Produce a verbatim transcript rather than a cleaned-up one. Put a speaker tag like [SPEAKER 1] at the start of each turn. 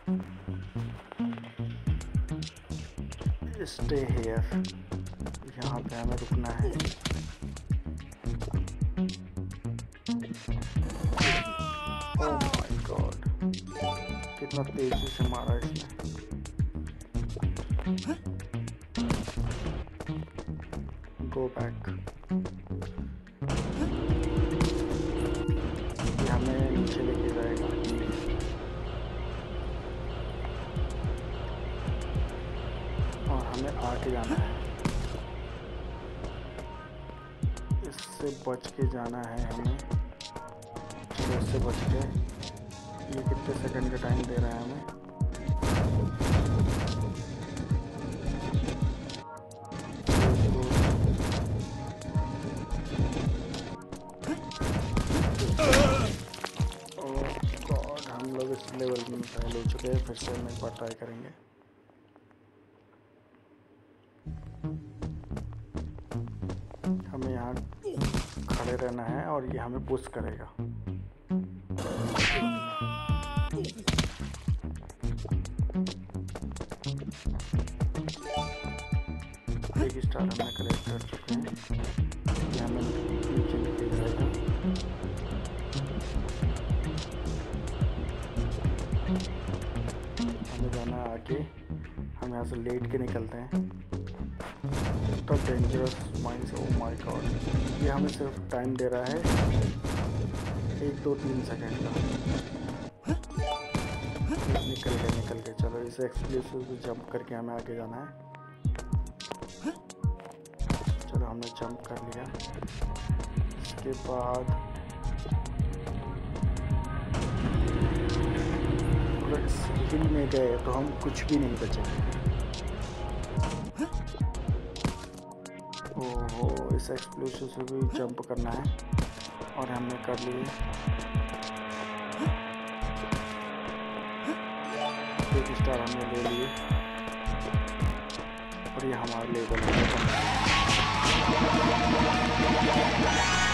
[SPEAKER 1] Stay here, यहाँ पे हमें रुकना है। ओह माय गॉड, कितना तेजी से मारा इसने। Go back. ये हमें नीचे लेके जाएगा। और हमें आगे जाना है, इससे बच के जाना है हमें। चलो इससे बच के। ये कितने सेकंड का टाइम दे रहा है हमें? ओह गॉड, हम लोग इस लेवल में पहले हो चुके हैं। फिर से हम एक बार ट्राई करेंगे। हमें यहाँ खड़े रहना है और ये हमें पुश करेगा। एक स्टार हमने कलेक्ट कर चुके हैं। ये हमें नीचे लेके जाएगा। हमें जाना है आगे। हम यहाँ से लेट के निकलते हैं। तो dangerous mines, oh my god. ये हमें सिर्फ टाइम दे रहा है एक दो तीन सेकंड का। निकल गए निकल गए चलो इस एक्सप्लोसिव पे जंप करके हमें आगे जाना है। चलो हमने जंप कर लिया। इसके बाद अगर इस हिल में गए तो हम कुछ भी नहीं बचेंगे। ओहो, इस एक्सप्लोसिव से भी जंप करना है और हमने कर लिए। एक स्टार हमने ले लिए और ये हमारा लेवल है।